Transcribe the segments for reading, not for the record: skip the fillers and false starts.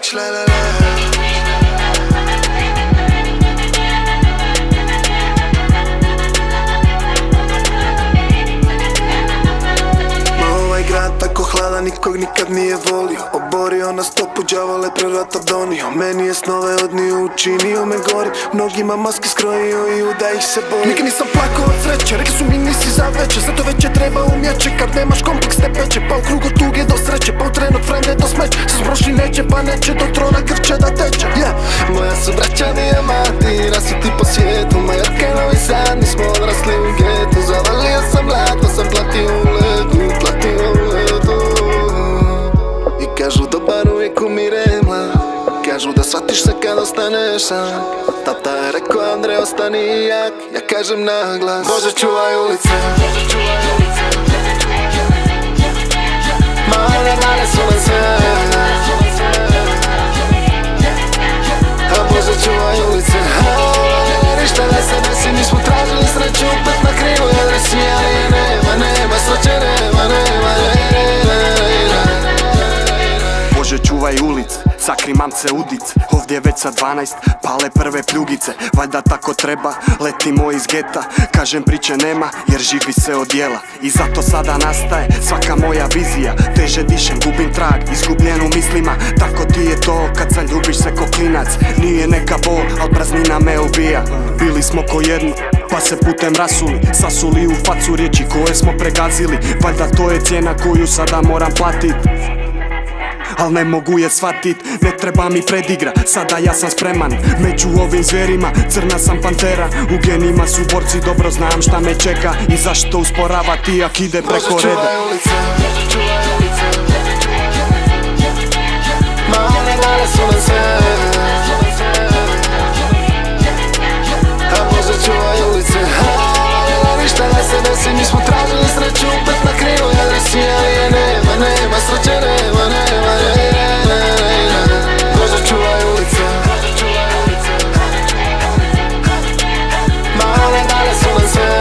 reći la la la. Tako hladan, nikog nikad nije volio. Oborio na stopu, đavole prerata donio. Meni je snove odnio, učinio me gorim. Mnogima maske skrojio i da ih se bojim. Nikad nisam plakao od sreće, rekli su mi nisi za veće. Zato veće treba umjeće, kad nemaš kompleks te peće. Pa u krugu tuge do sreće, pa u tren od frende do smeće. Sam prošli neće, pa neće, do trona krče da teče. Moja su braća dijamanti, rasuti po svijetu. Majorka i Novi Sad, nismo odrasli u getu. Zavalio sam mlato, sam platio u ledu, platio u ledu. I kažu dobar uvijek umire mlad, kažu da shvatiš se kad ostaneš sam. Tata je rekao Andrej ostani jak, ja kažem naglas Bože čuvaj ulice. Male dane su nam sve, a Bože čuvaj ulice. Ništa da se desi, nismo tražili sreću opet na krivoj adresi. Ali nema sreće, nema Bože čuvaj ulice, sakri mamce udic. Ovdje već sa 12, pale prve pljugice. Valjda tako treba, letimo iz geta. Kažem priče nema, jer živi se od djela. I zato sada nastaje svaka moja vizija. Teže dišem, gubim trag, izgubljen u mislima. Tako ti je to kad zaljubiš se ko klinac. Nije neka bol, al praznina me ubija. Bili smo ko jedno, pa se putem rasuli. Sasuli u facu riječi koje smo pregazili. Valjda to je cijena koju sada moram platit. Al ne mogu je shvatit, ne treba mi predigra. Sada ja sam spreman, među ovim zverima crna sam pantera. U genima su borci, dobro znam šta me čeka. I zašto usporavati jak ide preko reda. Male dane su nam sve, a Bože čuvaj ulice. Ništa da se desi, nismo tražili sreću opet na krivoj adresi. Ali nema sreće, nema Bože čuvaj ulice. Male dane su nam sve,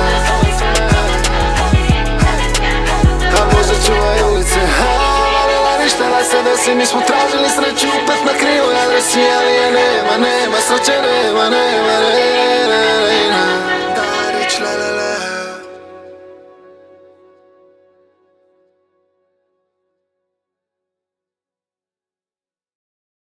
a Bože čuvaj ulice. Ništa da se desi, nismo tražili sreću opet na krivoj adresi. Ali nema sreće, nema